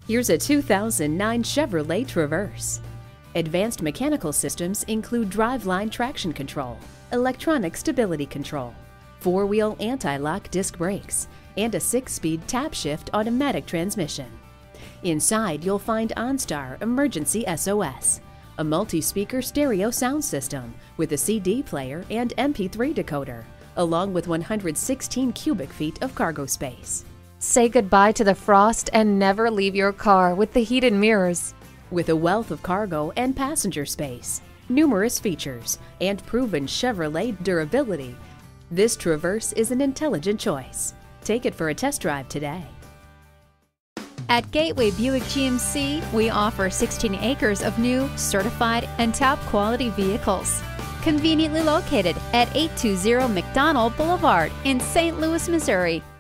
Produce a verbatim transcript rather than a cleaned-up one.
Here's a two thousand nine Chevrolet Traverse. Advanced mechanical systems include driveline traction control, electronic stability control, four-wheel anti-lock disc brakes, and a six-speed tap-shift automatic transmission. Inside, you'll find OnStar Emergency S O S, a multi-speaker stereo sound system with a C D player and M P three decoder, along with one hundred sixteen cubic feet of cargo space. Say goodbye to the frost and never leave your car with the heated mirrors. With a wealth of cargo and passenger space, numerous features, and proven Chevrolet durability, this Traverse is an intelligent choice. Take it for a test drive today. At Gateway Buick G M C, we offer sixteen acres of new, certified, and top-quality vehicles. Conveniently located at eight two zero McDonnell Boulevard in Saint Louis, Missouri.